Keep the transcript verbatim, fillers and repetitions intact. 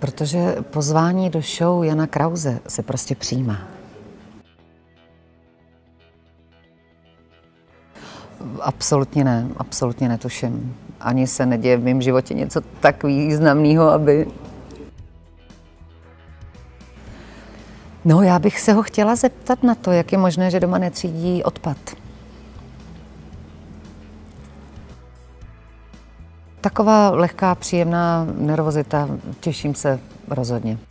Protože pozvání do show Jana Krause se prostě přijímá. Absolutně ne, absolutně netuším. Ani se neděje v mém životě něco tak významného, aby... No, já bych se ho chtěla zeptat na to, jak je možné, že doma netřídí odpad. Taková lehká, příjemná nervozita, těším se rozhodně.